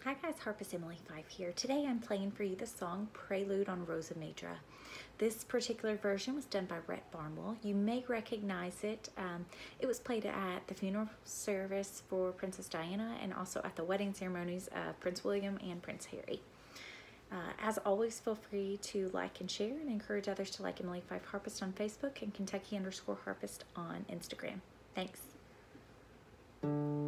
Hi guys, Harpist Emily Fife here. Today I'm playing for you the song Prelude on Rhosymedre. This particular version was done by Rhett Barnwell. You may recognize it. It was played at the funeral service for Princess Diana and also at the wedding ceremonies of Prince William and Prince Harry. As always, feel free to like and share and encourage others to like Emily Fife Harpist on Facebook and Kentucky_Harpist on Instagram. Thanks.